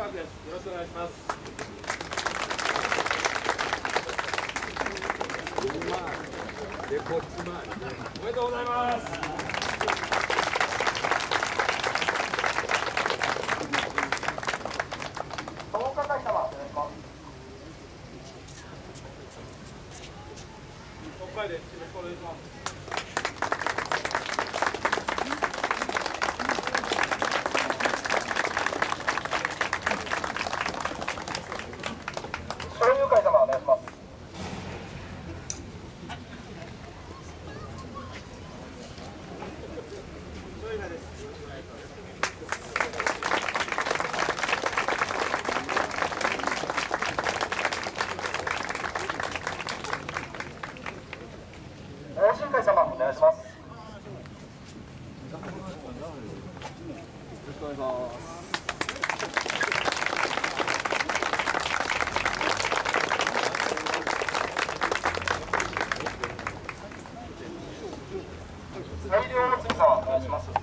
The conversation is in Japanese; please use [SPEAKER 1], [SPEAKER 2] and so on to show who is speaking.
[SPEAKER 1] パークです。よろしくお願いします。でこっち回りね。おめでとうございます。
[SPEAKER 2] 東華会様お願いします。
[SPEAKER 1] 北海です。よろしくお願いします。
[SPEAKER 2] 商友会様お願いします。大新会様お願いします。
[SPEAKER 1] よろしくお願いします。
[SPEAKER 2] 大量お月様お願いします。